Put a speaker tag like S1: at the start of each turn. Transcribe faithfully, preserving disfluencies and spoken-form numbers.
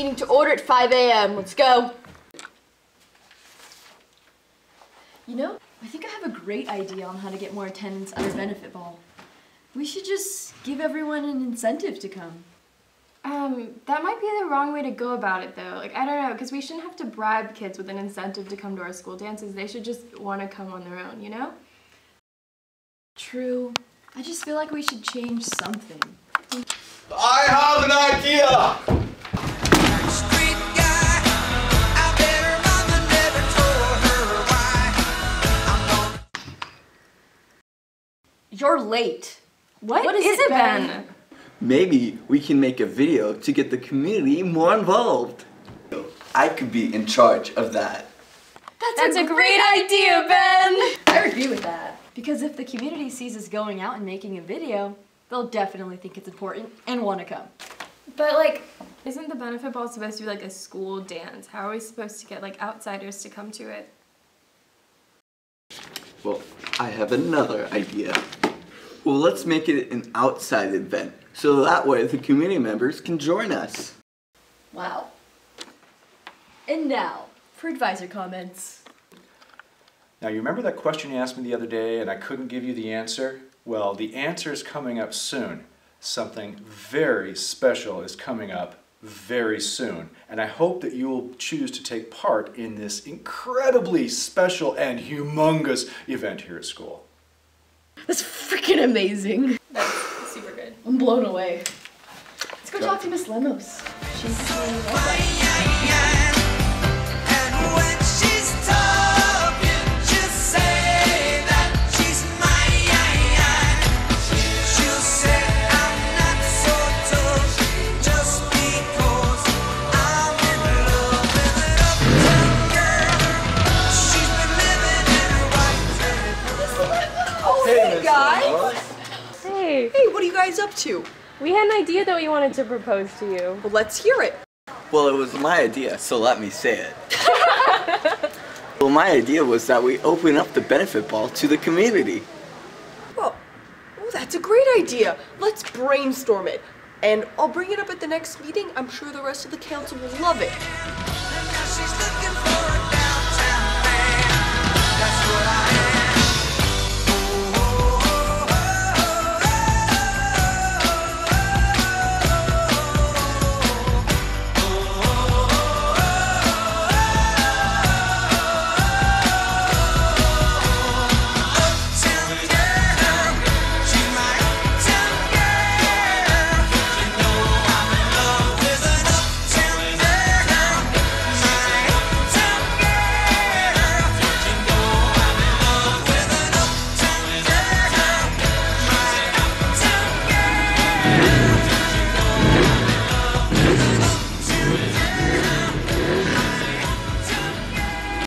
S1: meeting to order at five A M Let's go.
S2: You know, I think I have a great idea on how to get more attendance at our benefit ball. We should just give everyone an incentive to come.
S3: Um, that might be the wrong way to go about it though. Like, I don't know, because we shouldn't have to bribe kids with an incentive to come to our school dances. They should just want to come on their own, you know?
S2: True. I just feel like we should change something.
S4: I have an idea!
S2: You're late.
S3: What,
S2: What
S3: is,
S2: is
S3: it,
S2: it,
S3: Ben?
S2: Ben?
S4: Maybe we can make a video to get the community more involved. I could be in charge of that.
S2: That's,
S3: That's a, a great idea, Ben!
S2: I agree with that. Because if the community sees us going out and making a video, they'll definitely think it's important and want to come.
S3: But like, isn't the benefit ball supposed to be like a school dance? How are we supposed to get like outsiders to come to it?
S4: Well, I have another idea. Well, let's make it an outside event, so that way the community members can join us.
S2: Wow. And now, for advisor comments.
S5: Now, you remember that question you asked me the other day and I couldn't give you the answer? Well, the answer is coming up soon. Something very special is coming up very soon. And I hope that you will choose to take part in this incredibly special and humongous event here at school.
S2: That's freaking amazing.
S3: That's super good.
S2: I'm blown away. Let's go
S5: Go.
S2: talk to Miss Lemos. She's
S4: Hey,
S1: guys.
S6: Hey,
S1: Hey, what are you guys up to?
S6: we had an idea that we wanted to propose to you.
S1: Well, let's hear it.
S4: Well, it was my idea, so let me say it. Well, my idea was that we open up the benefit ball to the community.
S1: Well, oh, that's a great idea. Let's brainstorm it. And I'll bring it up at the next meeting. I'm sure the rest of the council will love it.